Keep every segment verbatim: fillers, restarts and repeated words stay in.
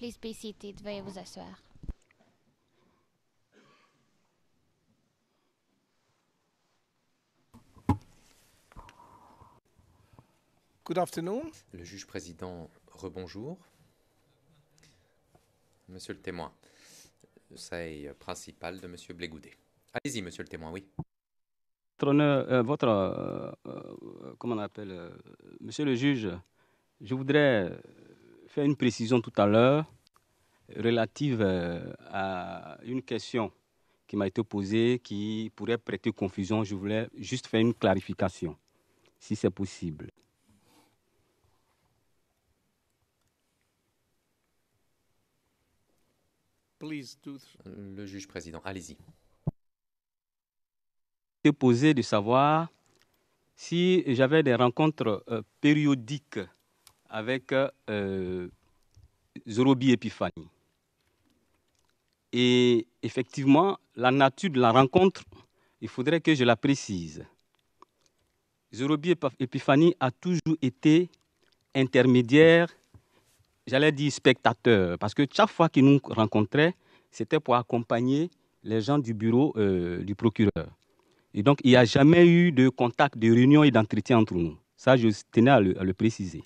Please be seated. Veuillez vous asseoir. Good afternoon. Le juge président, rebonjour. Monsieur le témoin, c'est principal de Monsieur Blégoudet. Allez-y, Monsieur le témoin, oui. Votre honneur, euh, votre, euh, euh, comment on appelle, euh, Monsieur le juge, je voudrais faire une précision tout à l'heure relative euh, à une question qui m'a été posée qui pourrait prêter confusion. Je voulais juste faire une clarification, si c'est possible. Please do. Le juge président, allez-y. J'ai posé de savoir si j'avais des rencontres euh, périodiques avec euh, Zorobi Epiphanie. Et effectivement, la nature de la rencontre, il faudrait que je la précise. Zorobi Epiphanie a toujours été intermédiaire, j'allais dire spectateur, parce que chaque fois qu'il nous rencontrait, c'était pour accompagner les gens du bureau euh, du procureur. Et donc, il n'y a jamais eu de contact, de réunion et d'entretien entre nous. Ça, je tenais à le, à le préciser.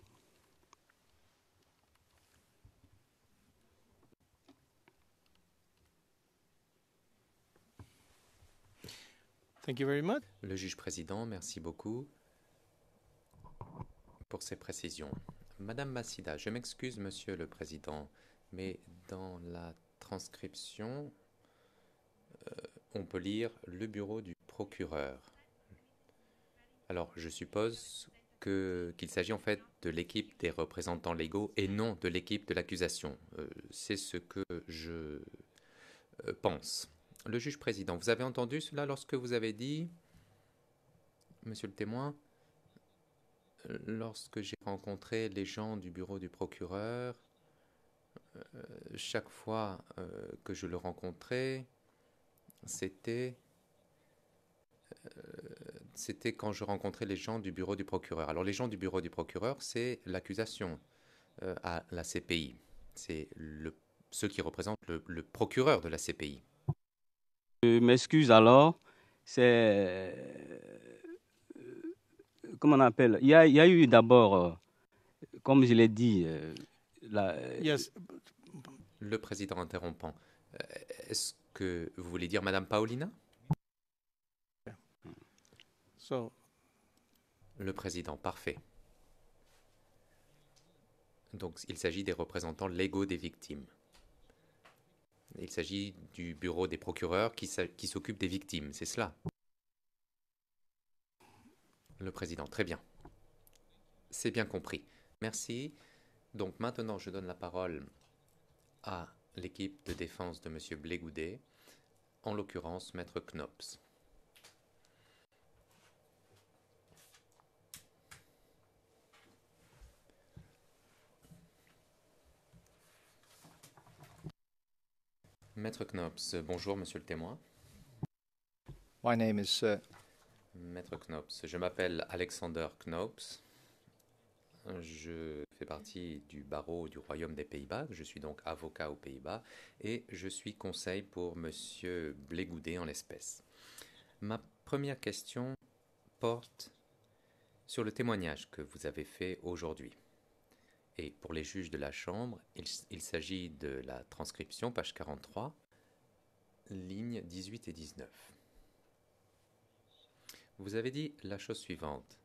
Thank you very much. Le juge président, merci beaucoup pour ces précisions. Madame Massida, je m'excuse, Monsieur le Président, mais dans la transcription, euh, on peut lire le bureau du procureur. Alors, je suppose que, qu'il s'agit en fait de l'équipe des représentants légaux et non de l'équipe de l'accusation. Euh, c'est ce que je euh, pense. Le juge président, vous avez entendu cela lorsque vous avez dit, Monsieur le témoin, lorsque j'ai rencontré les gens du bureau du procureur, euh, chaque fois euh, que je le rencontrais, c'était, euh, c'était quand je rencontrais les gens du bureau du procureur. Alors les gens du bureau du procureur, c'est l'accusation euh, à la C P I. C'est le, ceux qui représentent le, le procureur de la C P I. Je m'excuse alors, c'est... Comment on appelle? Il y a, il y a eu d'abord, euh, comme je l'ai dit, euh, la... Yes. Le président interrompant. Euh, est-ce que vous voulez dire Madame Paolina? So. Le président, parfait. Donc, il s'agit des représentants légaux des victimes. Il s'agit du bureau des procureurs qui, qui s'occupe des victimes, c'est cela? Le président, très bien. C'est bien compris. Merci. Donc maintenant, je donne la parole à l'équipe de défense de M. Blégoudet, en l'occurrence Maître Knops. Maître Knops, bonjour Monsieur le témoin. My name is... Uh... Maître Knops, je m'appelle Alexander Knops. Je fais partie du barreau du Royaume des Pays-Bas. Je suis donc avocat aux Pays-Bas et je suis conseil pour Monsieur Blégoudet en l'espèce. Ma première question porte sur le témoignage que vous avez fait aujourd'hui. Et pour les juges de la Chambre, il, il s'agit de la transcription, page quarante-trois, lignes dix-huit et dix-neuf. Vous avez dit la chose suivante.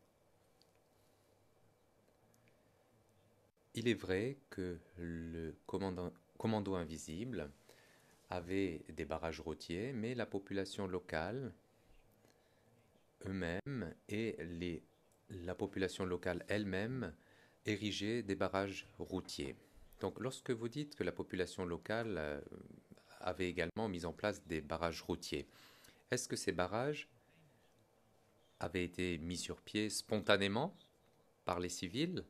Il est vrai que le commandant, commando invisible avait des barrages routiers, mais la population locale eux-mêmes et les, la population locale elle-même érigeait des barrages routiers. Donc lorsque vous dites que la population locale euh, avait également mis en place des barrages routiers, est-ce que ces barrages avaient été mis sur pied spontanément par les civils?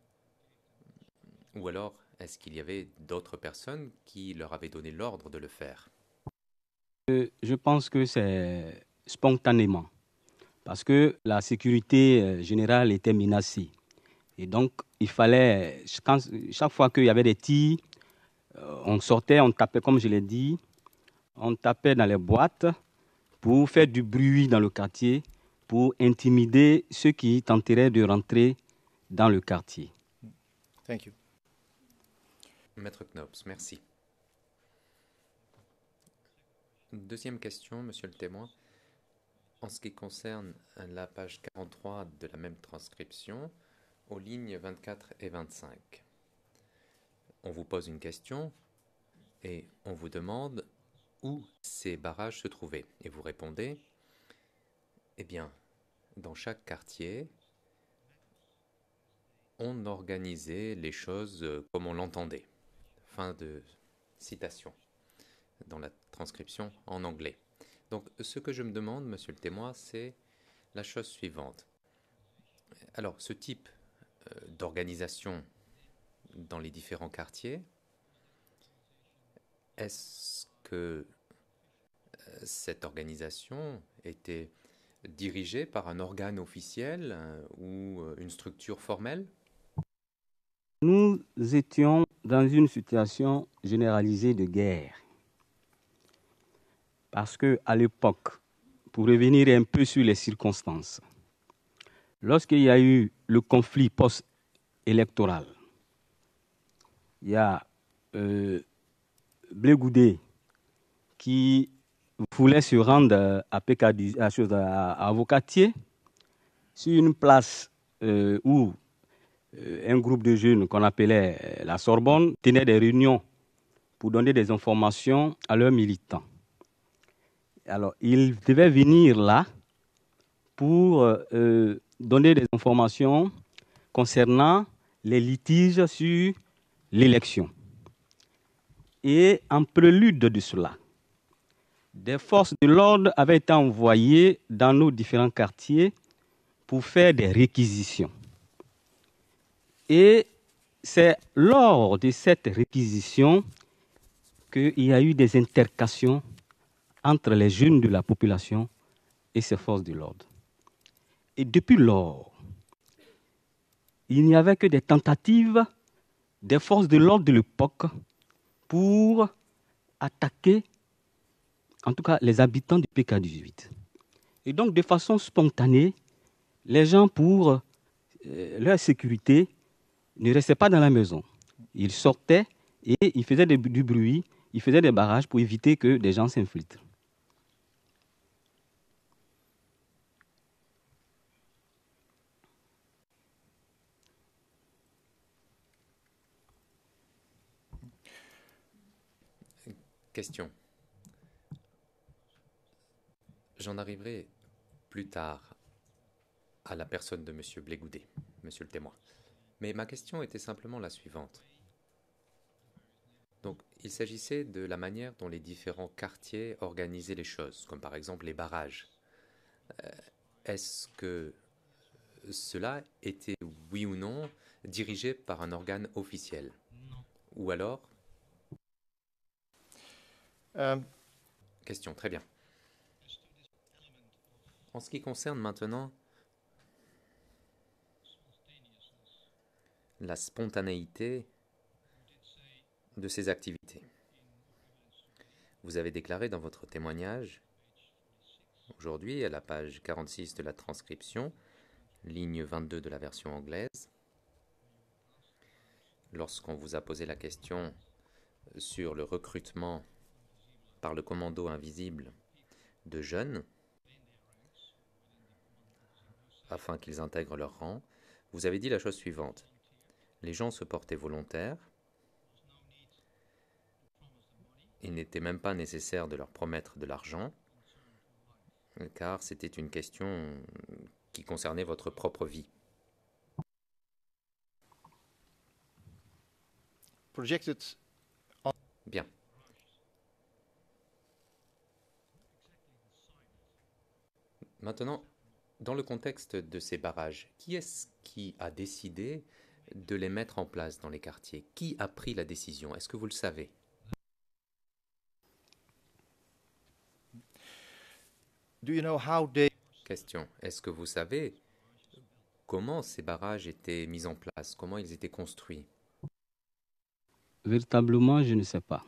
Ou alors, est-ce qu'il y avait d'autres personnes qui leur avaient donné l'ordre de le faire? Je pense que c'est spontanément, parce que la sécurité générale était menacée. Et donc, il fallait, quand, chaque fois qu'il y avait des tirs, Euh, on sortait, on tapait, comme je l'ai dit, on tapait dans les boîtes pour faire du bruit dans le quartier, pour intimider ceux qui tenteraient de rentrer dans le quartier. Thank you. Maître Knops, merci. Deuxième question, monsieur le témoin. En ce qui concerne la page quarante-trois de la même transcription, aux lignes vingt-quatre et vingt-cinq, on vous pose une question et on vous demande où ces barrages se trouvaient. Et vous répondez, eh bien, dans chaque quartier, on organisait les choses comme on l'entendait. Fin de citation dans la transcription en anglais. Donc, ce que je me demande, monsieur le témoin, c'est la chose suivante. Alors, ce type euh, d'organisation dans les différents quartiers, est-ce que euh, cette organisation était dirigée par un organe officiel euh, ou euh, une structure formelle? Nous étions dans une situation généralisée de guerre. Parce qu'à l'époque, pour revenir un peu sur les circonstances, lorsqu'il y a eu le conflit post-électoral, il y a euh, Blé Goudé qui voulait se rendre à, P K, à, à, à Avocatier, sur une place euh, où euh, un groupe de jeunes qu'on appelait la Sorbonne tenait des réunions pour donner des informations à leurs militants. Alors, ils devaient venir là pour euh, donner des informations concernant les litiges sur l'élection. Et en prélude de cela, des forces de l'ordre avaient été envoyées dans nos différents quartiers pour faire des réquisitions. Et c'est lors de cette réquisition qu'il y a eu des intercations entre les jeunes de la population et ces forces de l'ordre. Et depuis lors, il n'y avait que des tentatives des forces de l'ordre de l'époque pour attaquer, en tout cas, les habitants du P K dix-huit. Et donc, de façon spontanée, les gens, pour euh, leur sécurité, ne restaient pas dans la maison. Ils sortaient et ils faisaient des, du bruit, ils faisaient des barrages pour éviter que des gens s'infiltrent. Question. J'en arriverai plus tard à la personne de monsieur Blé Goudé, monsieur le témoin. Mais ma question était simplement la suivante. Donc, il s'agissait de la manière dont les différents quartiers organisaient les choses, comme par exemple les barrages. Euh, est-ce que cela était, oui ou non, dirigé par un organe officiel? Non. Ou alors? Um, Question, très bien. En ce qui concerne maintenant la spontanéité de ces activités, vous avez déclaré dans votre témoignage, aujourd'hui à la page quarante-six de la transcription, ligne vingt-deux de la version anglaise, lorsqu'on vous a posé la question sur le recrutement par le commando invisible de jeunes, afin qu'ils intègrent leur rang, vous avez dit la chose suivante. Les gens se portaient volontaires, il n'était même pas nécessaire de leur promettre de l'argent, car c'était une question qui concernait votre propre vie. projected on Bien. Maintenant, dans le contexte de ces barrages, qui est-ce qui a décidé de les mettre en place dans les quartiers? Qui a pris la décision? Est-ce que vous le savez? Do you know how they Question. Est-ce que vous savez comment ces barrages étaient mis en place? Comment ils étaient construits? Véritablement, je ne sais pas.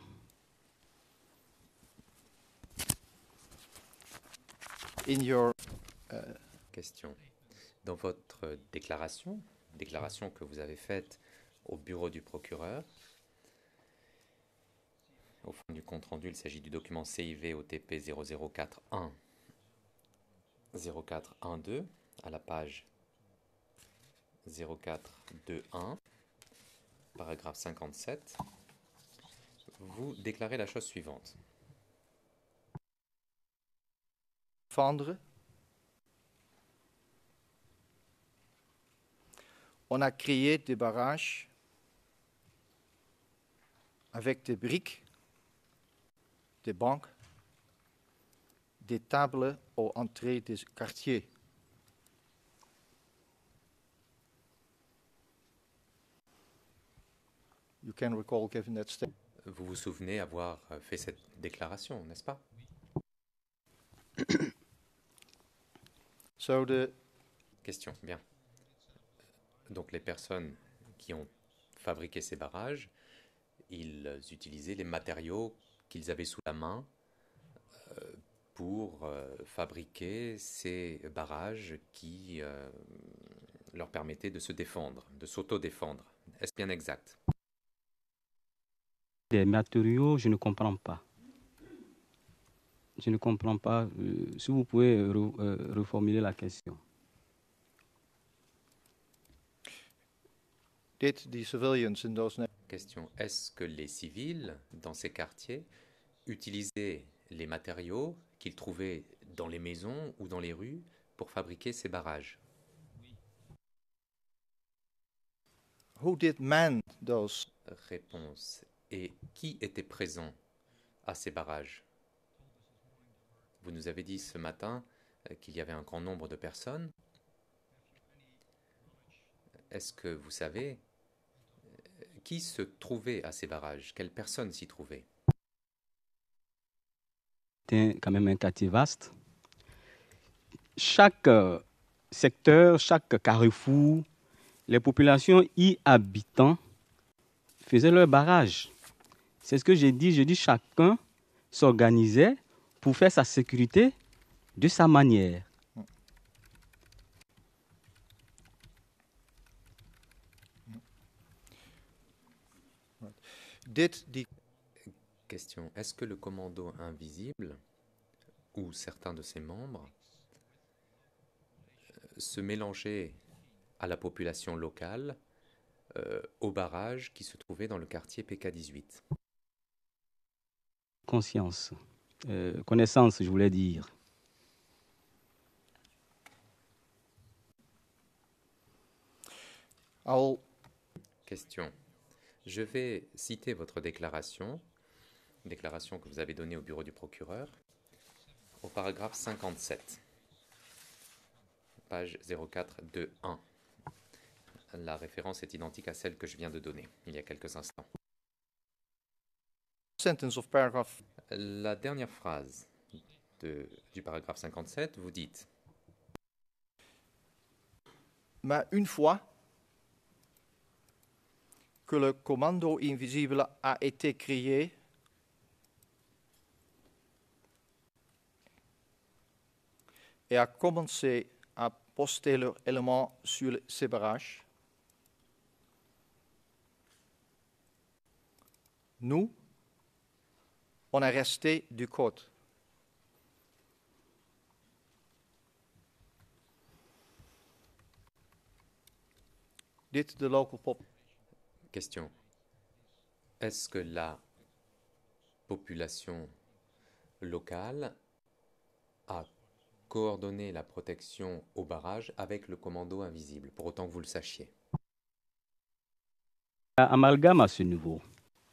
In your Question. Dans votre déclaration, déclaration que vous avez faite au bureau du procureur, au fond du compte-rendu, il s'agit du document C I V O T P zéro zéro quatre un zéro quatre un deux à la page zéro quatre deux un, paragraphe cinquante-sept, vous déclarez la chose suivante. Vendre. On a créé des barrages avec des briques, des banques, des tables aux entrées des quartiers. You can recall giving that statement. Vous vous souvenez avoir fait cette déclaration, n'est-ce pas? So the Question, bien. Donc les personnes qui ont fabriqué ces barrages, ils utilisaient les matériaux qu'ils avaient sous la main euh, pour euh, fabriquer ces barrages qui euh, leur permettaient de se défendre, de s'auto-défendre. Est-ce bien exact? Des matériaux, je ne comprends pas. Je ne comprends pas. Euh, si vous pouvez re, euh, reformuler la question. did the civilians in those Question. Est-ce que les civils dans ces quartiers utilisaient les matériaux qu'ils trouvaient dans les maisons ou dans les rues pour fabriquer ces barrages? who did man those? Réponse. Et qui était présent à ces barrages? Vous nous avez dit ce matin euh, qu'il y avait un grand nombre de personnes. Est-ce que vous savez euh, qui se trouvait à ces barrages? Quelles personnes s'y trouvaient? C'est quand même un quartier vaste. Chaque euh, secteur, chaque carrefour, les populations y habitant faisaient leur barrage. C'est ce que j'ai dit. Je dis chacun s'organisait pour faire sa sécurité de sa manière. Did the Question. Est-ce que le commando invisible ou certains de ses membres euh, se mélangeaient à la population locale euh, au barrage qui se trouvait dans le quartier P K dix-huit? Conscience, euh, connaissance, je voulais dire. I'll Question. Je vais citer votre déclaration, déclaration que vous avez donnée au bureau du procureur, au paragraphe cinquante-sept, page zéro quatre deux un. La référence est identique à celle que je viens de donner il y a quelques instants. sentence of paragraph La dernière phrase de, du paragraphe cinquante-sept, vous dites mais une fois que le commando invisible a été créé, et a commencé à poster leurs éléments sur ces barrages, nous, on est resté du côté. Did the local pop Question. Est-ce que la population locale a coordonné la protection au barrage avec le commando invisible, pour autant que vous le sachiez? Amalgame à ce niveau.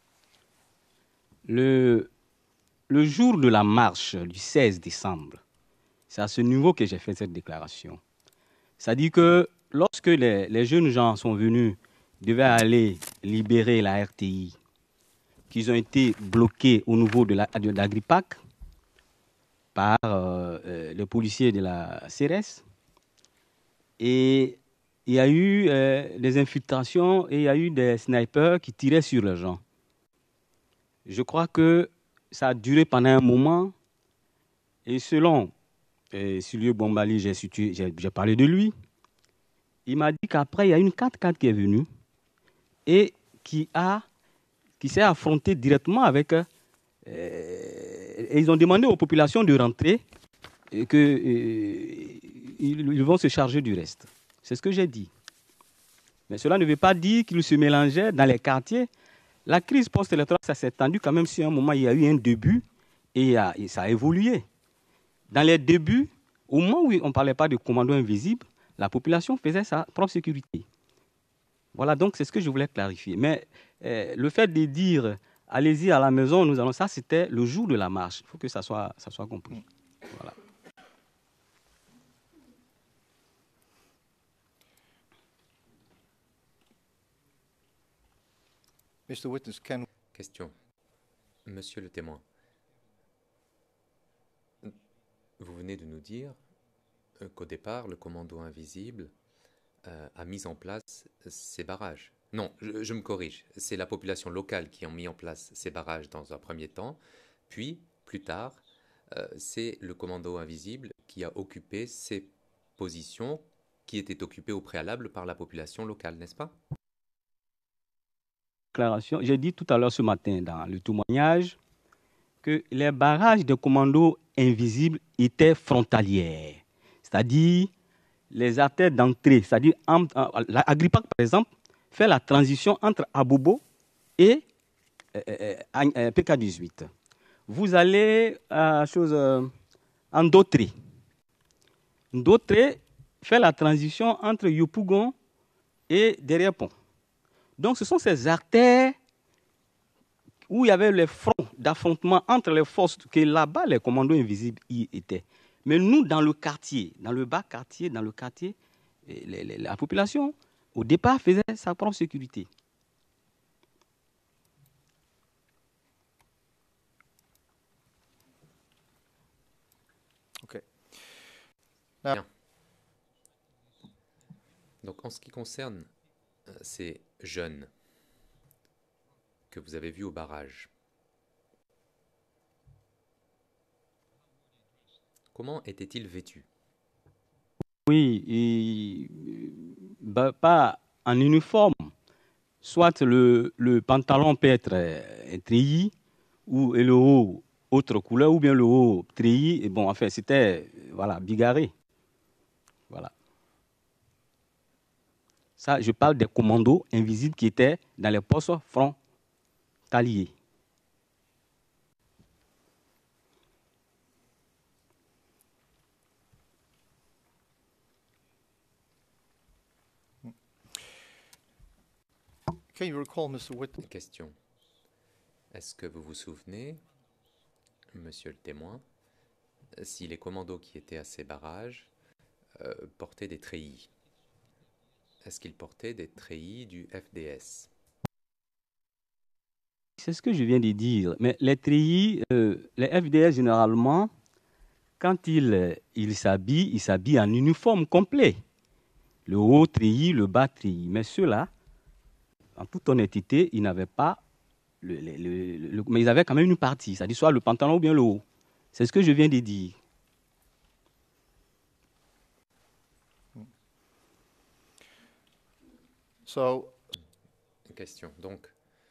Le, le jour de la marche du seize décembre, c'est à ce niveau que j'ai fait cette déclaration. C'est-à-dire que lorsque les, les jeunes gens sont venus, devaient aller libérer la R T I, qu'ils ont été bloqués au niveau de l'Agripac par euh, euh, les policiers de la C R S. Et il y a eu euh, des infiltrations et il y a eu des snipers qui tiraient sur les gens. Je crois que ça a duré pendant un moment. Et selon euh, Silvio Bombali, j'ai, situé, j'ai, j'ai parlé de lui, il m'a dit qu'après, il y a une quatre-quatre qui est venue et qui, a, qui s'est affrontée directement avec... Euh, et ils ont demandé aux populations de rentrer et qu'ils ils vont se charger du reste. C'est ce que j'ai dit. Mais cela ne veut pas dire qu'ils se mélangeaient dans les quartiers. La crise post-électorale, ça s'est étendu quand même si à un moment, il y a eu un début et, a, et ça a évolué. Dans les débuts, au moment où on ne parlait pas de commando invisible, la population faisait sa propre sécurité. Voilà, donc c'est ce que je voulais clarifier. Mais euh, le fait de dire « allez-y à la maison, nous allons… » ça, c'était le jour de la marche. Il faut que ça soit, ça soit compris. Voilà. Mister Witness, can Question. Monsieur le témoin, vous venez de nous dire qu'au départ, le commando invisible euh, a mis en place ces barrages. Non, je, je me corrige. C'est la population locale qui a mis en place ces barrages dans un premier temps. Puis, plus tard, euh, c'est le commando invisible qui a occupé ces positions qui étaient occupées au préalable par la population locale, n'est-ce pas? Déclaration. J'ai dit tout à l'heure ce matin dans le témoignage que les barrages de commando invisibles étaient frontaliers. C'est-à-dire les artères d'entrée, c'est-à-dire Agripac, par exemple, fait la transition entre Abobo et euh, euh, P K dix-huit. Vous allez à chose, euh, en Dotré. Dotré fait la transition entre Yopougon et derrière Pont. Donc ce sont ces artères où il y avait les fronts d'affrontement entre les forces, que là-bas les commandos invisibles y étaient. Mais nous, dans le quartier, dans le bas quartier, dans le quartier, les, les, la population, au départ, faisait sa propre sécurité. Okay. Bien. Donc, en ce qui concerne euh, ces jeunes que vous avez vus au barrage, comment étaient-ils vêtus? Oui, et, bah, pas en uniforme. Soit le, le pantalon peut être euh, treillis, ou et le haut autre couleur, ou bien le haut treillis. Et bon, enfin, c'était voilà, bigarré. Voilà. Ça, je parle des commandos invisibles qui étaient dans les postes frontaliers. can you recall, Mister Witness? Question. Est-ce que vous vous souvenez, monsieur le témoin, si les commandos qui étaient à ces barrages euh, portaient des treillis? Est-ce qu'ils portaient des treillis du F D S? C'est ce que je viens de dire. Mais les treillis, euh, les F D S, généralement, quand ils il s'habillent, ils s'habillent en uniforme complet. Le haut treillis, le bas treillis. Mais ceux-là, en toute honnêteté, ils n'avaient pas, le, le, le, le, mais ils avaient quand même une partie, c'est-à-dire soit le pantalon ou bien le haut. C'est ce que je viens de dire. So, Question. Donc,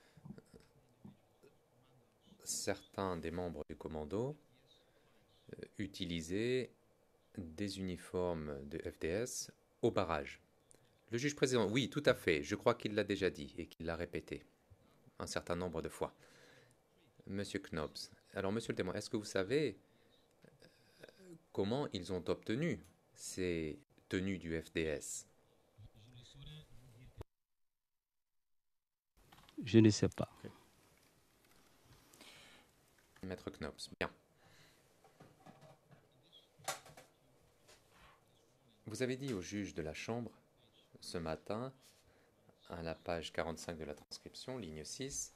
certains des membres du commando euh, utilisaient des uniformes de F D S au barrage. Le juge président, oui, tout à fait. Je crois qu'il l'a déjà dit et qu'il l'a répété un certain nombre de fois. Monsieur Knobs. Alors, monsieur le témoin, est-ce que vous savez comment ils ont obtenu ces tenues du F D S? Je ne sais pas. Okay. Maître Knobs, bien. Vous avez dit au juge de la Chambre ce matin, à la page quarante-cinq de la transcription, ligne six,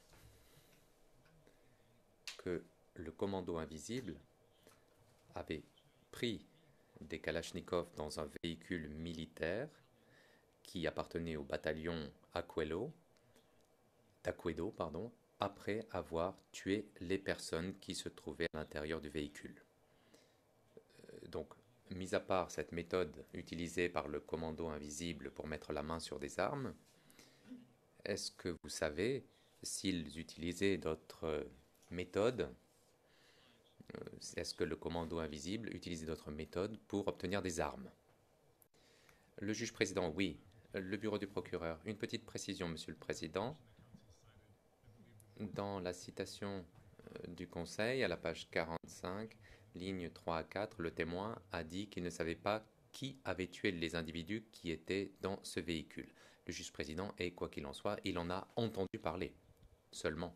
que le commando invisible avait pris des kalachnikovs dans un véhicule militaire qui appartenait au bataillon Aquelo, d'Aquedo, pardon, après avoir tué les personnes qui se trouvaient à l'intérieur du véhicule. Euh, Donc, mis à part cette méthode utilisée par le commando invisible pour mettre la main sur des armes, est-ce que vous savez s'ils utilisaient d'autres méthodes? euh, Est-ce que le commando invisible utilisait d'autres méthodes pour obtenir des armes? Le juge président, oui. Le bureau du procureur. Une petite précision, monsieur le président. Dans la citation euh, du conseil, à la page quarante-cinq, lignes trois à quatre, le témoin a dit qu'il ne savait pas qui avait tué les individus qui étaient dans ce véhicule. Le juge président, et quoi qu'il en soit, il en a entendu parler seulement.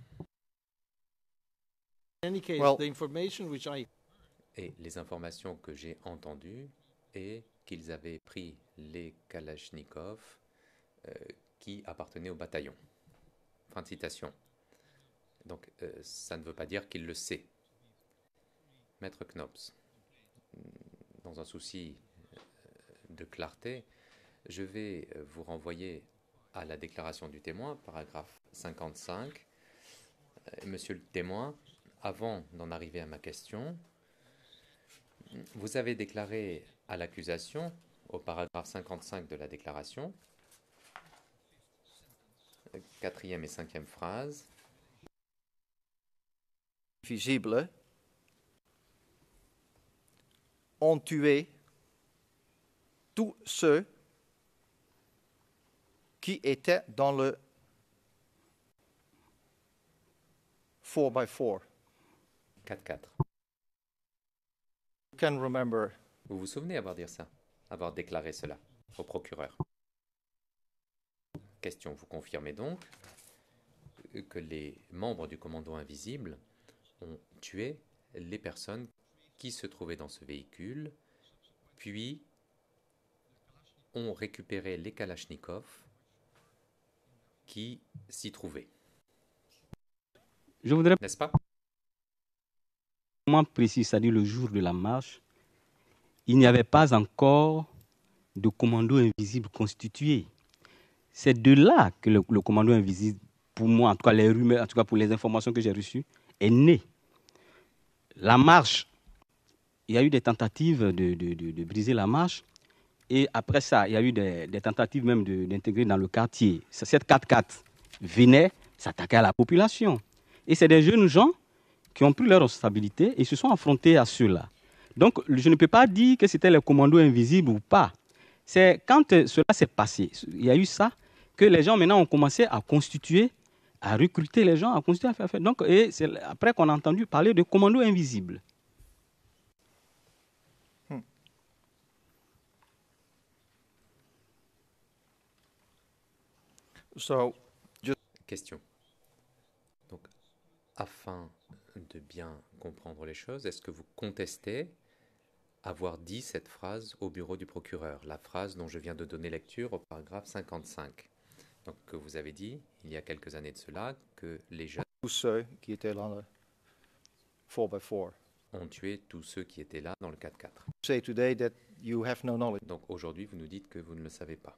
In any case, Well- the information which I Et les informations que j'ai entendues est qu'ils avaient pris les Kalachnikov euh, qui appartenaient au bataillon. Fin de citation. Donc, euh, ça ne veut pas dire qu'il le sait. Maître Knops, dans un souci euh, de clarté, je vais euh, vous renvoyer à la déclaration du témoin, paragraphe cinquante-cinq. Euh, Monsieur le témoin, avant d'en arriver à ma question, vous avez déclaré à l'accusation, au paragraphe cinquante-cinq de la déclaration, quatrième et cinquième phrase, Visible ont tué tous ceux qui étaient dans le four by four. quatre quatre. You can remember Vous vous souvenez avoir dit ça, avoir déclaré cela au procureur? Question, vous confirmez donc que les membres du commando invisible ont tué les personnes qui se trouvaient dans ce véhicule, puis ont récupéré les Kalachnikov qui s'y trouvaient. Je voudrais N'est-ce pas? moins précis, c'est-à-dire le jour de la marche, il n'y avait pas encore de commando invisible constitué. C'est de là que le, le commando invisible, pour moi, en tout cas les rumeurs, en tout cas pour les informations que j'ai reçues, est né. La marche, il y a eu des tentatives de, de, de, de briser la marche, et après ça, il y a eu des, des tentatives même de- d'intégrer dans le quartier. Cette quatre quatre venait s'attaquer à la population. Et c'est des jeunes gens qui ont pris leur responsabilité et se sont affrontés à ceux-là. Donc, je ne peux pas dire que c'était les commandos invisibles ou pas. C'est quand euh, cela s'est passé, il y a eu ça, que les gens maintenant ont commencé à constituer, à recruter les gens, à constituer, à faire. faire. Donc, et c'est après qu'on a entendu parler de commandos invisibles. so Question. Donc, afin de bien comprendre les choses, est-ce que vous contestez avoir dit cette phrase au bureau du procureur, la phrase dont je viens de donner lecture au paragraphe cinquante-cinq? Donc, que vous avez dit, il y a quelques années de cela, que les jeunes tous ceux qui étaient dans le four by four. ont tué tous ceux qui étaient là dans le quatre quatre. Say today that you have no knowledge. Donc, aujourd'hui, vous nous dites que vous ne le savez pas.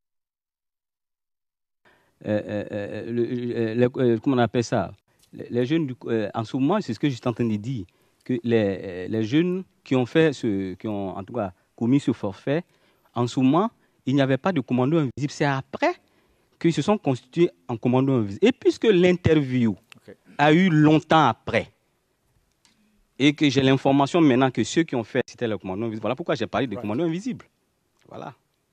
Euh, euh, euh, le- euh, le- euh, comment on appelle ça? Les les jeunes, du- euh, en ce moment, c'est ce que je suis en train de dire, que les, euh, les jeunes qui ont fait ce, qui ont en tout cas commis ce forfait, en ce moment, il n'y avait pas de commando invisible. C'est après qu'ils se sont constitués en commando invisible. Et puisque l'interview Ok. a eu longtemps après, et que j'ai l'information maintenant que ceux qui ont fait, c'était le commando invisible, voilà pourquoi j'ai parlé de Right. commando invisible. Voilà.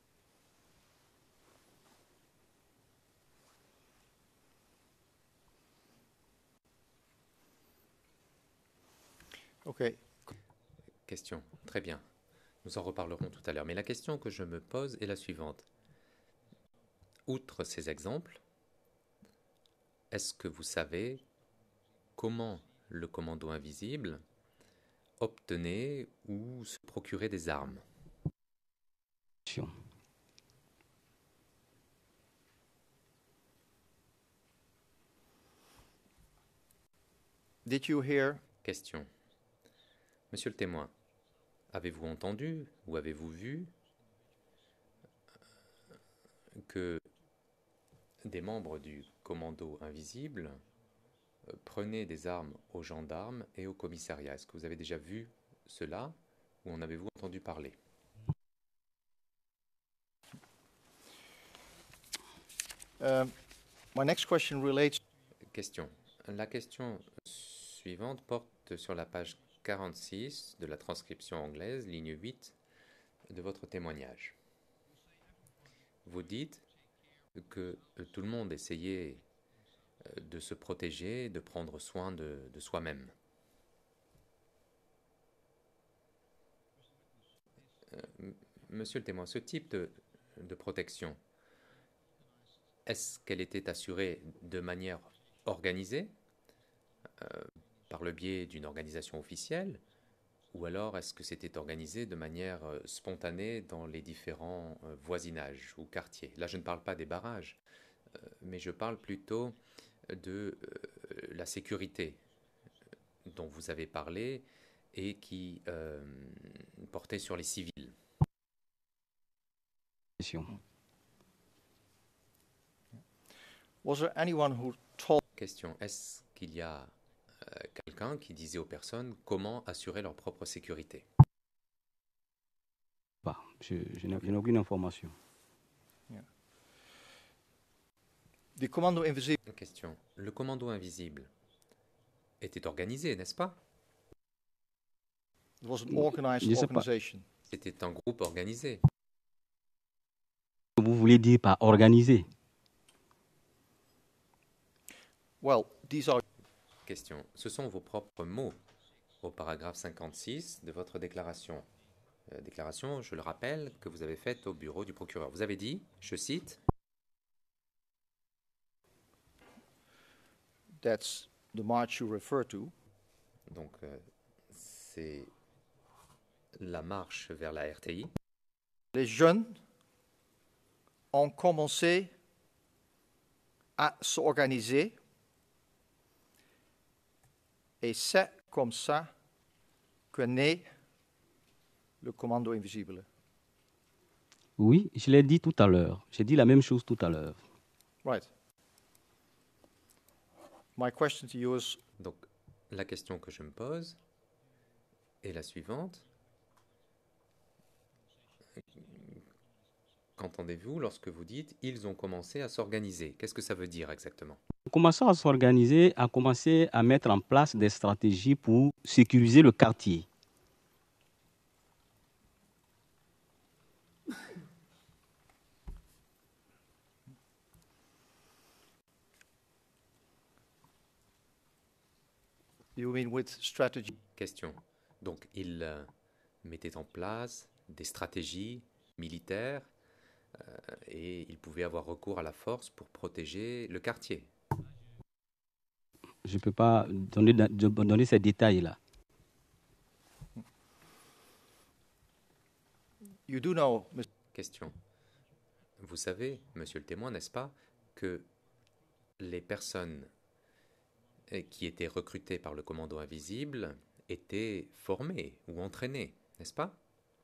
Okay. Question. Très bien. Nous en reparlerons tout à l'heure. Mais la question que je me pose est la suivante. Outre ces exemples, est-ce que vous savez comment le commando invisible obtenait ou se procurait des armes? Did you hear Question. Monsieur le témoin, avez-vous entendu ou avez-vous vu que des membres du commando invisible euh, prenez des armes aux gendarmes et au commissariat. Est-ce que vous avez déjà vu cela ou en avez-vous entendu parler? Uh, my next question relates. Question. La question suivante porte sur la page quarante-six de la transcription anglaise, ligne huit de votre témoignage. Vous dites que tout le monde essayait de se protéger, de prendre soin de, de soi-même. Euh, Monsieur le témoin, ce type de, de protection, est-ce qu'elle était assurée de manière organisée, euh, par le biais d'une organisation officielle, ou alors est-ce que c'était organisé de manière euh, spontanée dans les différents euh, voisinages ou quartiers? Là, je ne parle pas des barrages, euh, mais je parle plutôt de euh, la sécurité dont vous avez parlé et qui euh, portait sur les civils. Was there anyone who told? Question. Est-ce qu'il y a euh, quelqu'un qui disait aux personnes comment assurer leur propre sécurité? Bah, je, je n'ai aucune information. Yeah. The commando invisible. Question. Le commando invisible était organisé, n'est-ce pas? It was an organized Je sais pas. organization. C'était un groupe organisé. Vous voulez dire par organisé? Well, these are. Question. Ce sont vos propres mots au paragraphe cinquante-six de votre déclaration. Euh, déclaration, je le rappelle, que vous avez faite au bureau du procureur. Vous avez dit, je cite, That's the march you refer to. donc euh, c'est la marche vers la R T I. Les jeunes ont commencé à s'organiser et c'est comme ça que naît le commando invisible. Oui, je l'ai dit tout à l'heure. J'ai dit la même chose tout à l'heure. Right. My question to you is, Donc la question que je me pose est la suivante. Qu'entendez-vous lorsque vous dites « ils ont commencé à s'organiser » Qu'est-ce que ça veut dire exactement? Commençons à s'organiser, à commencer à mettre en place des stratégies pour sécuriser le quartier. you mean with strategy? Question. Donc ils euh, mettaient en place des stratégies militaires euh, et ils pouvaient avoir recours à la force pour protéger le quartier. Je ne peux pas donner, donner ces détails-là. You do know, Mister Question. Vous savez, monsieur le témoin, n'est-ce pas, que les personnes qui étaient recrutées par le commando invisible étaient formées ou entraînées, n'est-ce pas?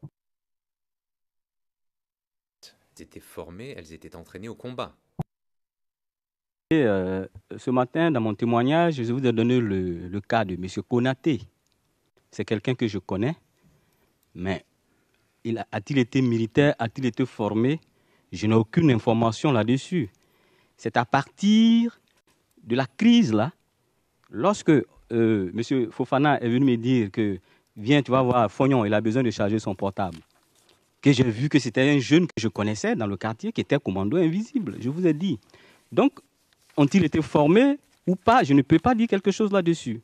Elles étaient formées, elles étaient entraînées au combat. Et, euh, ce matin, dans mon témoignage, je vous ai donné le, le cas de M. Konaté. C'est quelqu'un que je connais, mais il a, a-t-il été militaire, a-t-il été formé? Je n'ai aucune information là-dessus. C'est à partir de la crise, là, lorsque euh, M. Fofana est venu me dire que « Viens, tu vas voir, Fognon, il a besoin de charger son portable », que j'ai vu que c'était un jeune que je connaissais dans le quartier qui était commando invisible, je vous ai dit. Donc, ont-ils été formés ou pas? Je ne peux pas dire quelque chose là-dessus.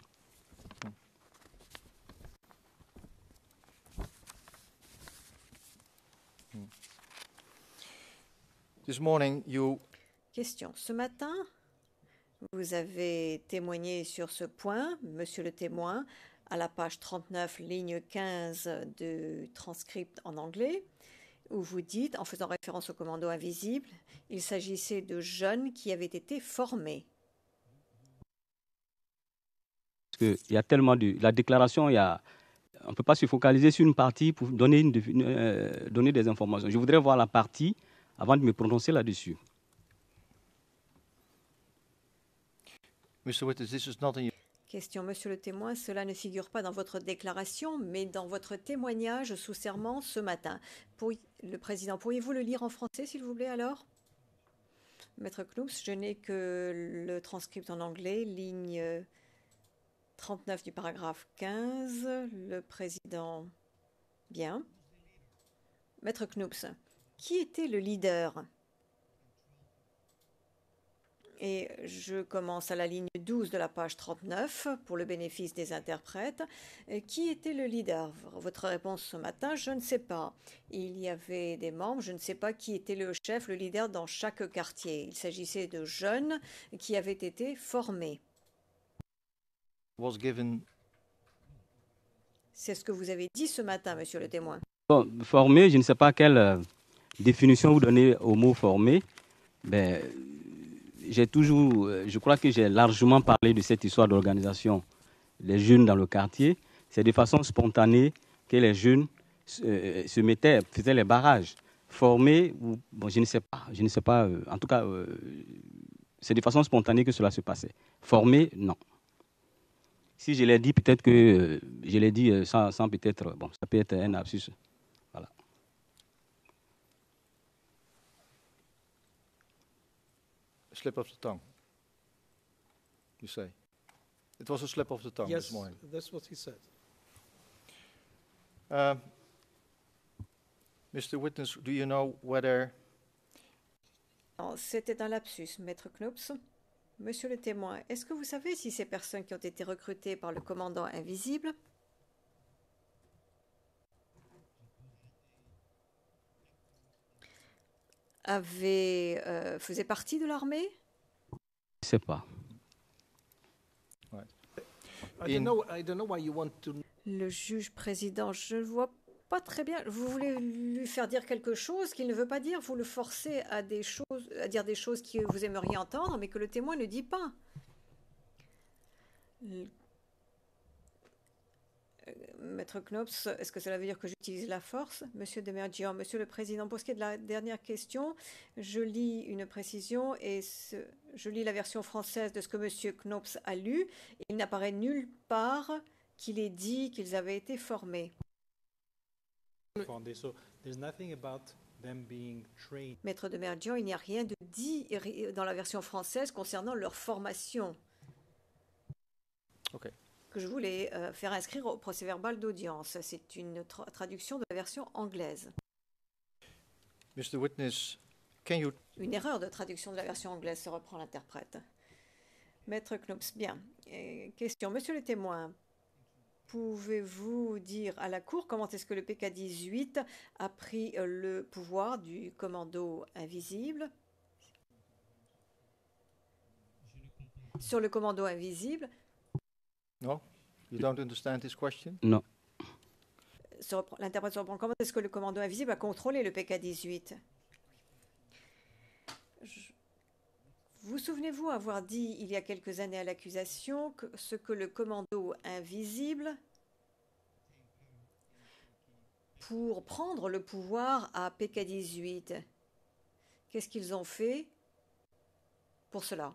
This morning you. Question. Ce matin, vous avez témoigné sur ce point, monsieur le témoin, à la page trente-neuf, ligne quinze du transcript en anglais, où vous dites, en faisant référence au commando invisible, il s'agissait de jeunes qui avaient été formés. Parce qu'il y a tellement de... La déclaration, il y a... on ne peut pas se focaliser sur une partie pour donner, une, euh, donner des informations. Je voudrais voir la partie avant de me prononcer là-dessus. Mister Witness, this is not in your... Question, Monsieur le témoin, cela ne figure pas dans votre déclaration, mais dans votre témoignage sous serment ce matin. Pour... Le Président, pourriez-vous le lire en français, s'il vous plaît, alors? Maître Knoops, je n'ai que le transcript en anglais, ligne trente-neuf du paragraphe quinze. Le Président... Bien. Maître Knoops, qui était le leader? Et je commence à la ligne douze de la page trente-neuf pour le bénéfice des interprètes. Qui était le leader? Votre réponse ce matin, je ne sais pas. Il y avait des membres, je ne sais pas qui était le chef, le leader dans chaque quartier. Il s'agissait de jeunes qui avaient été formés. was given... C'est ce que vous avez dit ce matin, monsieur le témoin. Bon, formé, je ne sais pas quelle euh, définition vous donnez au mot formé. Ben, j'ai toujours, euh, je crois que j'ai largement parlé de cette histoire d'organisation des jeunes dans le quartier. C'est de façon spontanée que les jeunes euh, se mettaient, faisaient les barrages. Formés, ou, bon, je ne sais pas. Je ne sais pas. Euh, en tout cas, euh, c'est de façon spontanée que cela se passait. Formés, non. Si je l'ai dit, peut-être que euh, je l'ai dit euh, sans, sans peut-être, bon, ça peut être un lapsus. Voilà. Slip of the tongue, you say. It was a slip of the tongue Yes, this morning. that's what he said. Uh, Mister Witness, do you know whether... C'était un lapsus, Maître Knoops. Monsieur le témoin, est-ce que vous savez si ces personnes qui ont été recrutées par le commandant invisible avaient, euh, faisaient partie de l'armée? Je ne sais pas. Ouais. I don't know, I don't know why you want to... Le juge président, je ne vois pas très bien. Vous voulez lui faire dire quelque chose qu'il ne veut pas dire? Vous le forcez à, des choses, à dire des choses que vous aimeriez entendre, mais que le témoin ne dit pas. Le... Maître Knoops, est-ce que cela veut dire que j'utilise la force? Monsieur Demerjian, Monsieur le Président, pour ce qui est de la dernière question, je lis une précision et ce, je lis la version française de ce que Monsieur Knoops a lu. Et il n'apparaît nulle part qu'il ait dit qu'ils avaient été formés. So there's nothing about them being trained. Maître Demerjian, il n'y a rien de dit dans la version française concernant leur formation. Okay. Que je voulais euh, faire inscrire au procès-verbal d'audience. C'est une tra traduction de la version anglaise. Mister Witness, can you... Une erreur de traduction de la version anglaise, se reprend l'interprète. Maître Knoops, bien. Et question, Monsieur le témoin, pouvez-vous dire à la Cour comment est-ce que le P K dix-huit a pris le pouvoir du commando invisible? Sur le commando invisible. No? You don't understand this question? Non. L'interprète se reprend. Comment est-ce que le commando invisible a contrôlé le P K dix-huit? Je... Vous souvenez-vous avoir dit il y a quelques années à l'accusation que ce que le commando invisible, pour prendre le pouvoir à P K dix-huit, qu'est-ce qu'ils ont fait pour cela?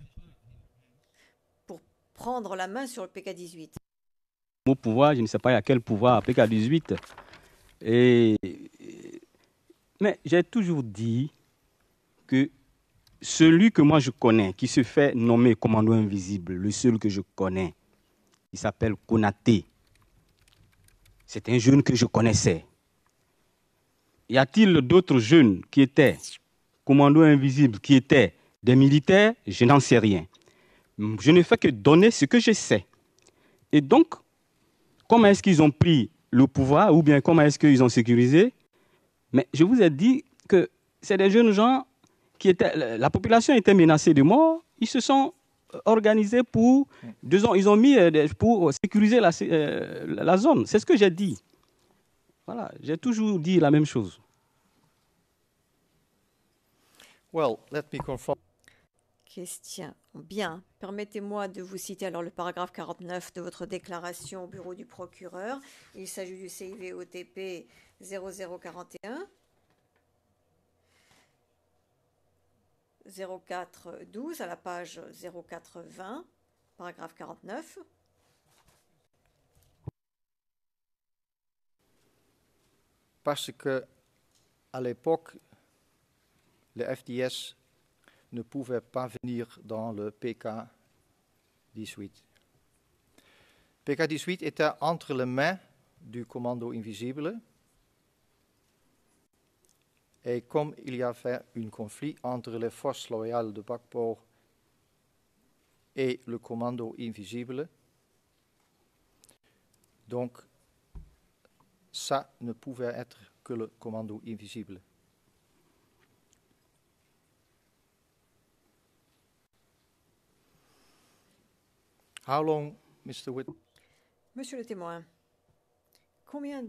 Pour prendre la main sur le P K dix-huit. Au pouvoir, je ne sais pas à quel pouvoir, P K dix-huit. Et... Mais j'ai toujours dit que celui que moi je connais, qui se fait nommer commando invisible, le seul que je connais, il s'appelle Konaté. C'est un jeune que je connaissais. Y a-t-il d'autres jeunes qui étaient commando invisible, qui étaient des militaires? Je n'en sais rien. Je ne fais que donner ce que je sais. Et donc, comment est-ce qu'ils ont pris le pouvoir, ou bien comment est-ce qu'ils ont sécurisé? Mais je vous ai dit que c'est des jeunes gens qui étaient, la population était menacée de mort, ils se sont organisés pour, disons, ils ont mis pour sécuriser la, la zone. C'est ce que j'ai dit. Voilà, j'ai toujours dit la même chose. Well, let me confirm. Question. Bien. Permettez-moi de vous citer alors le paragraphe quarante-neuf de votre déclaration au bureau du procureur. Il s'agit du C I V O T P zéro zéro quarante et un. zéro quatre douze à la page zéro quatre vingt. Paragraphe quarante-neuf. Parce que, à l'époque, le F D S ne pouvait pas venir dans le P K dix-huit. P K dix-huit était entre les mains du commando invisible. Et comme il y avait un conflit entre les forces loyales de Gbagbo et le commando invisible, donc ça ne pouvait être que le commando invisible. How long, Mister Witt? Monsieur le témoin, combien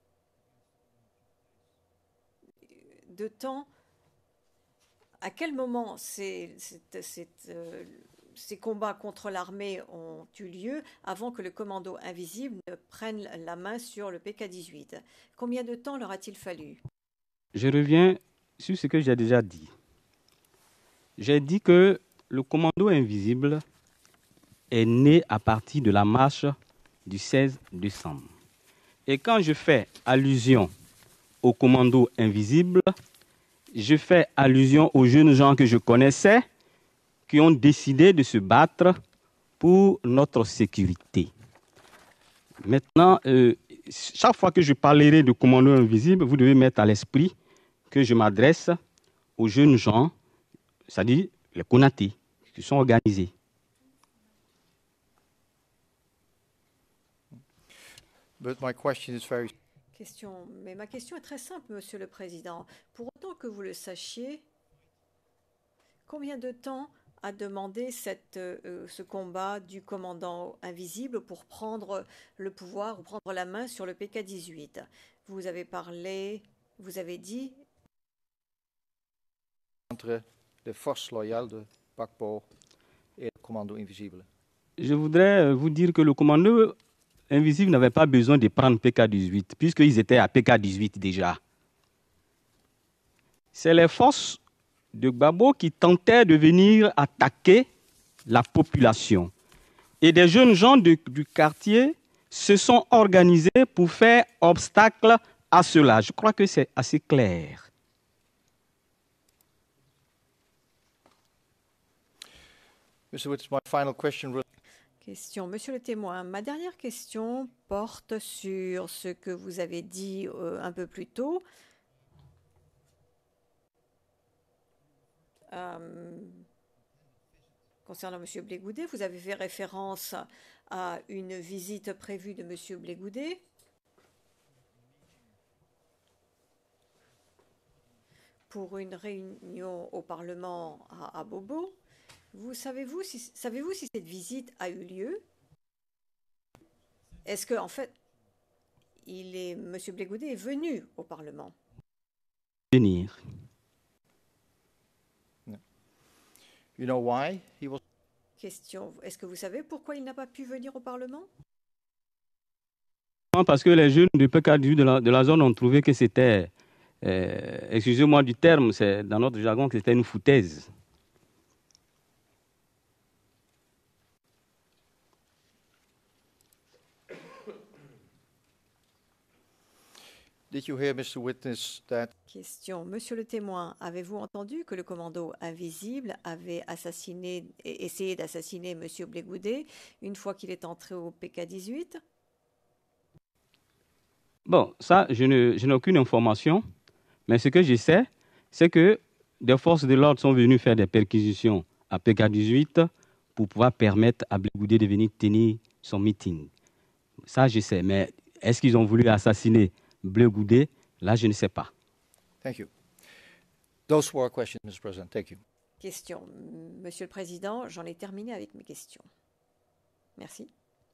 de temps, à quel moment ces, ces, ces, euh, ces combats contre l'armée ont eu lieu avant que le commando invisible ne prenne la main sur le P K dix-huit? Combien de temps leur a-t-il fallu? Je reviens sur ce que j'ai déjà dit. J'ai dit que le commando invisible est né à partir de la marche du seize décembre. Et quand je fais allusion au commando invisible, je fais allusion aux jeunes gens que je connaissais qui ont décidé de se battre pour notre sécurité. Maintenant, euh, chaque fois que je parlerai de commando invisible, vous devez mettre à l'esprit que je m'adresse aux jeunes gens, c'est-à-dire les Konaté, qui sont organisés. But my question is very... Question, mais ma question est très simple, Monsieur le Président. Pour autant que vous le sachiez, combien de temps a demandé cette, euh, ce combat du commandant invisible pour prendre le pouvoir ou prendre la main sur le P K dix-huit? Vous avez parlé, vous avez dit... entre les forces loyales de Gbagbo et le commando invisible. Je voudrais vous dire que le commando invisible n'avait pas besoin de prendre P K dix-huit, puisqu'ils étaient à P K dix-huit déjà. C'est les forces de Gbagbo qui tentaient de venir attaquer la population. Et des jeunes gens de, du quartier se sont organisés pour faire obstacle à cela. Je crois que c'est assez clair. Mister Witt, my final question. Question. Monsieur le témoin, ma dernière question porte sur ce que vous avez dit euh, un peu plus tôt. Euh, concernant Monsieur Blé-Goudet, vous avez fait référence à une visite prévue de Monsieur Blé-Goudet. Pour une réunion au Parlement à, à Bobo. Vous savez-vous si, savez-vous si cette visite a eu lieu? Est-ce que, en fait, il est, Monsieur Blé-Goudet est venu au Parlement? Venir. You know why he was... Question. Est-ce que vous savez pourquoi il n'a pas pu venir au Parlement? Parce que les jeunes du P K dix-huit de la, de la zone ont trouvé que c'était, euh, excusez-moi du terme, c'est dans notre jargon, que c'était une foutaise. Did you hear, Mister Witness, that... Question. Monsieur le témoin, avez-vous entendu que le commando invisible avait assassiné, essayé d'assassiner Monsieur Blé-Goudet une fois qu'il est entré au P K dix-huit? Bon, ça, je, ne, je n'ai aucune information, mais ce que je sais, c'est que des forces de l'ordre sont venues faire des perquisitions à P K dix-huit pour pouvoir permettre à Blé-Goudet de venir tenir son meeting. Ça, je sais, mais est-ce qu'ils ont voulu assassiner Blé-Goudet? Là, je ne sais pas. Thank you. Those were questions, Mister President. Thank you. Question. Monsieur le Président, j'en ai terminé avec mes questions. Merci.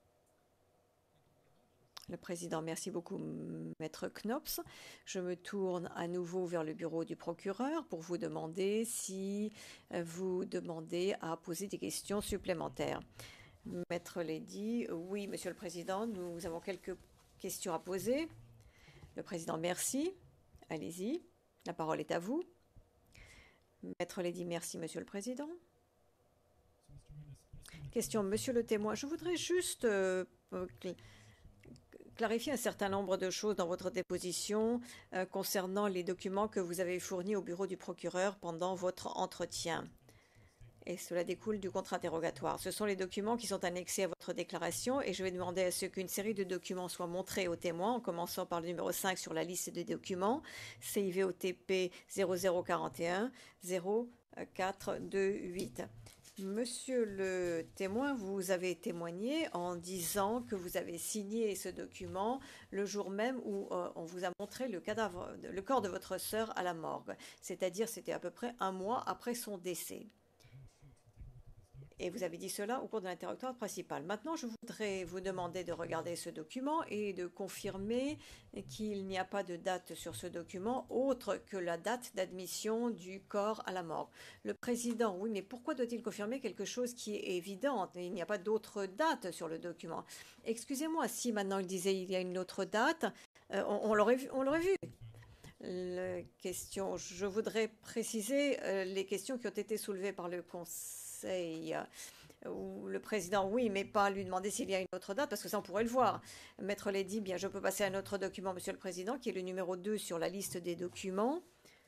Le Président, merci beaucoup, Maître Knops. Je me tourne à nouveau vers le bureau du procureur pour vous demander si vous demandez à poser des questions supplémentaires. Maître Lady, oui, Monsieur le Président, nous avons quelques questions à poser. Le Président, merci. Allez-y, la parole est à vous. Maître Lady, merci, Monsieur le Président. Question, monsieur le témoin, je voudrais juste euh, cl- clarifier un certain nombre de choses dans votre déposition euh, concernant les documents que vous avez fournis au bureau du procureur pendant votre entretien. Et cela découle du contre-interrogatoire. Ce sont les documents qui sont annexés à votre déclaration et je vais demander à ce qu'une série de documents soient montrés aux témoins, en commençant par le numéro cinq sur la liste des documents, C I V O T P zéro zéro quatre et un zéro quatre deux huit. Monsieur le témoin, vous avez témoigné en disant que vous avez signé ce document le jour même où euh, on vous a montré le cadavre, le corps de votre sœur à la morgue, c'est-à-dire c'était à peu près un mois après son décès. Et vous avez dit cela au cours de l'interrogatoire principal. Maintenant, je voudrais vous demander de regarder ce document et de confirmer qu'il n'y a pas de date sur ce document autre que la date d'admission du corps à la morgue. Le président, oui, mais pourquoi doit-il confirmer quelque chose qui est évident? Il n'y a pas d'autre date sur le document. Excusez-moi, si maintenant il disait il y a une autre date, euh, on, on l'aurait vu. On l'aurait vu. La question, je voudrais préciser euh, les questions qui ont été soulevées par le Conseil. Euh, où le président, oui, mais pas lui demander s'il y a une autre date, parce que ça, on pourrait le voir. Maître Lady, bien, je peux passer à un autre document, Monsieur le Président, qui est le numéro deux sur la liste des documents.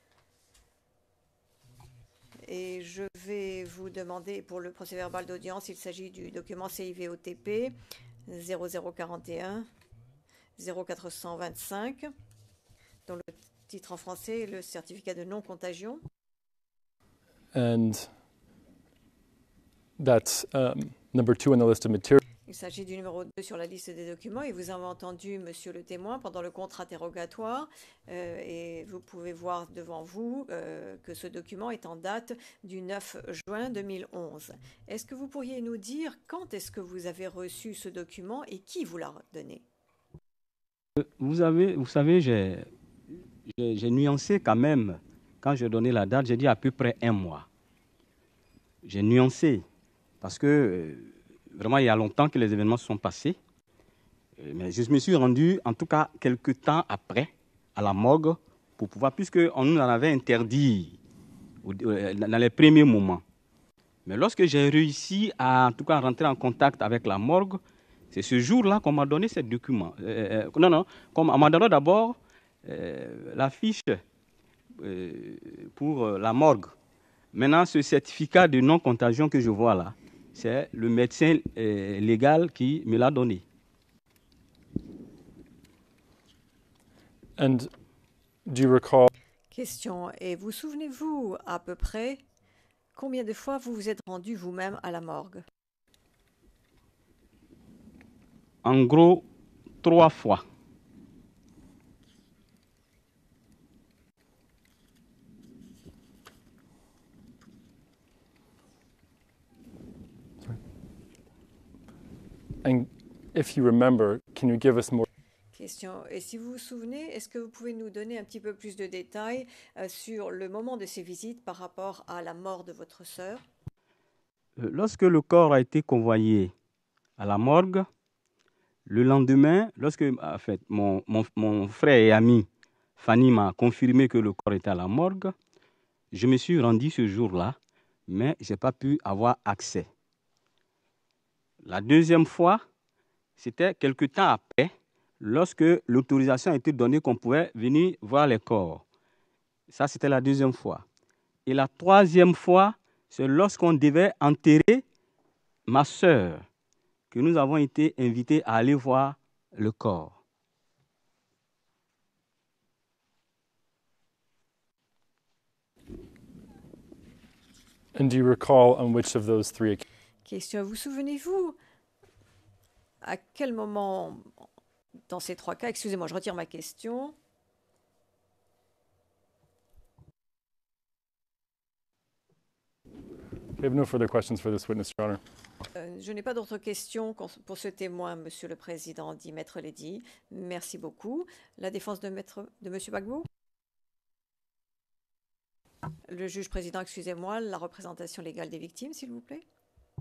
Et je vais vous demander, pour le procès-verbal d'audience, il s'agit du document C I V O T P zéro zéro quarante et un zéro quatre cent vingt-cinq, dont le titre en français est le certificat de non-contagion. And that's um, number two on the list of materials. Il s'agit du numéro deux sur la liste des documents et vous avez entendu, monsieur le témoin, pendant le contre-interrogatoire euh, et vous pouvez voir devant vous euh, que ce document est en date du neuf juin deux mille onze. Est-ce que vous pourriez nous dire quand est-ce que vous avez reçu ce document et qui vous l'a donné? Vous, avez, vous savez, j'ai, j'ai, j'ai nuancé quand même. Quand j'ai donné la date, j'ai dit à peu près un mois. J'ai nuancé parce que euh, vraiment, il y a longtemps que les événements se sont passés. Euh, mais je me suis rendu, en tout cas, quelques temps après, à la morgue, pour pouvoir, puisqu'on nous en avait interdit euh, dans les premiers moments. Mais lorsque j'ai réussi à, en tout cas, rentrer en contact avec la morgue, c'est ce jour-là qu'on m'a donné ces documents. Euh, non, non, on m'a donné d'abord euh, la fiche euh, pour euh, la morgue. Maintenant, ce certificat de non-contagion que je vois là, c'est le médecin euh, légal qui me l'a donné. And do you recall? Question. Et vous souvenez-vous à peu près combien de fois vous vous êtes rendu vous-même à la morgue? En gros, trois fois. And if you remember, can you give us more? Question. Et si vous vous souvenez, est-ce que vous pouvez nous donner un petit peu plus de détails euh, sur le moment de ces visites par rapport à la mort de votre sœur? Lorsque le corps a été convoyé à la morgue, le lendemain, lorsque en fait, mon, mon, mon frère et ami Fanny m'a confirmé que le corps était à la morgue, je me suis rendu ce jour-là, mais je n'ai pas pu avoir accès. La deuxième fois, c'était quelque temps après, lorsque l'autorisation a été donnée qu'on pouvait venir voir les corps. Ça, c'était la deuxième fois. Et la troisième fois, c'est lorsqu'on devait enterrer ma sœur, que nous avons été invités à aller voir le corps. And do you recall on which of those three occasions? Question. Vous souvenez-vous à quel moment dans ces trois cas, excusez-moi, je retire ma question. We have no further questions for this witness, Your Honor. Euh, je n'ai pas d'autres questions pour ce témoin, Monsieur le Président, dit Maître Lady. Merci beaucoup. La défense de, maître, de Monsieur Gbagbo? Le juge président, excusez-moi, la représentation légale des victimes, s'il vous plaît.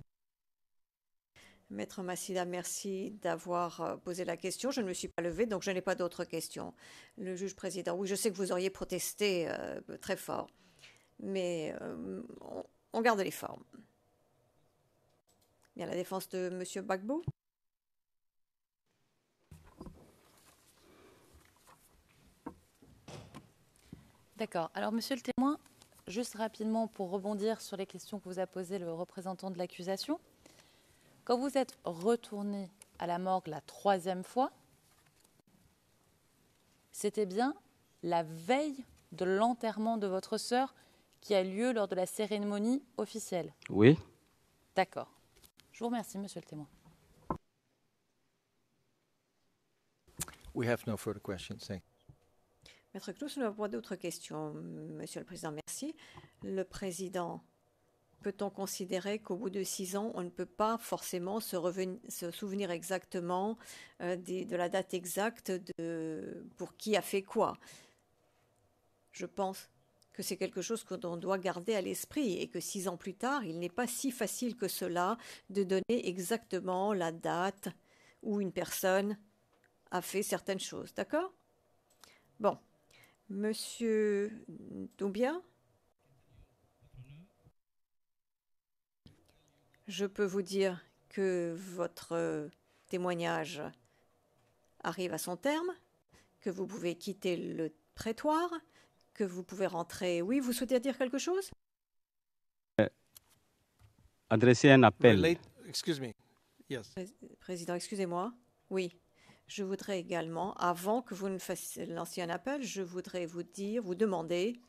Maître Massida, merci d'avoir posé la question. Je ne me suis pas levée, donc je n'ai pas d'autres questions. Le juge président, oui, je sais que vous auriez protesté euh, très fort, mais euh, on, on garde les formes. Bien, la défense de M. Gbagbo. D'accord. Alors, monsieur le témoin, juste rapidement pour rebondir sur les questions que vous a posées le représentant de l'accusation. Quand vous êtes retourné à la morgue la troisième fois, c'était bien la veille de l'enterrement de votre sœur qui a lieu lors de la cérémonie officielle. Oui. D'accord. Je vous remercie, monsieur le témoin. We have no further questions. Thank you. Maître Clous, nous n'avons pas d'autres questions. Monsieur le Président, merci. Le Président, peut-on considérer qu'au bout de six ans, on ne peut pas forcément se, reven- se souvenir exactement euh, des, de la date exacte de, pour qui a fait quoi? Je pense que c'est quelque chose que l'on doit garder à l'esprit et que six ans plus tard, il n'est pas si facile que cela de donner exactement la date où une personne a fait certaines choses. D'accord? Bon. Monsieur Doumbia, je peux vous dire que votre témoignage arrive à son terme, que vous pouvez quitter le prétoire, que vous pouvez rentrer. Oui, vous souhaitez dire quelque chose? Adresser un appel. Relate, excuse me. Yes. Président, excusez-moi. Oui. Je voudrais également, avant que vous ne fassiez lanciez un appel, je voudrais vous dire, vous demander,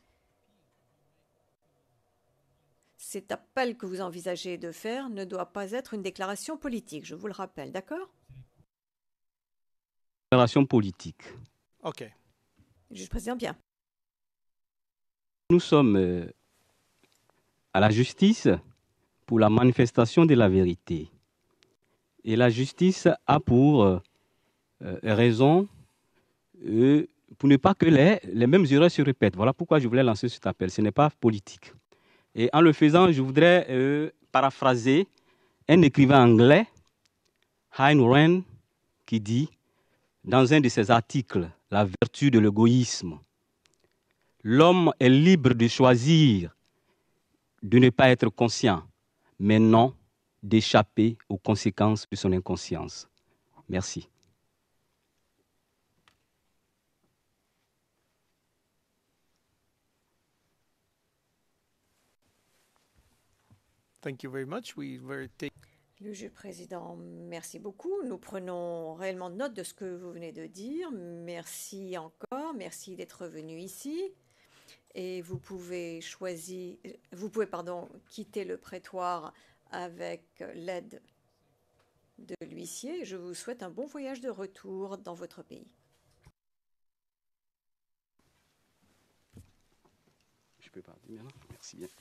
cet appel que vous envisagez de faire ne doit pas être une déclaration politique, je vous le rappelle, d'accord? Déclaration politique. OK. Juge président, bien. Nous sommes euh, à la justice pour la manifestation de la vérité. Et la justice a pour euh, Euh, raison euh, pour ne pas que les, les mêmes erreurs se répètent. Voilà pourquoi je voulais lancer cet appel. Ce n'est pas politique. Et en le faisant, je voudrais euh, paraphraser un écrivain anglais, Ayn Rand, qui dit, dans un de ses articles, La vertu de l'égoïsme, l'homme est libre de choisir de ne pas être conscient, mais non d'échapper aux conséquences de son inconscience. Merci. Thank you very much. We were taking Le juge président, merci beaucoup. Nous prenons réellement note de ce que vous venez de dire. Merci encore. Merci d'être venu ici. Et vous pouvez choisir, vous pouvez pardon, quitter le prétoire avec l'aide de l'huissier. Je vous souhaite un bon voyage de retour dans votre pays. Je peux partir maintenant. Merci bien.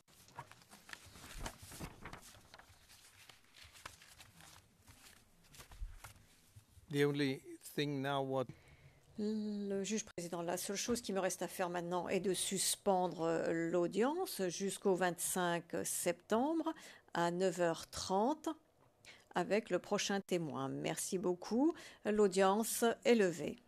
the only thing now what Le juge président, la seule chose qui me reste à faire maintenant est de suspendre l'audience jusqu'au vingt-cinq septembre à neuf heures trente avec le prochain témoin. Merci beaucoup. L'audience est levée.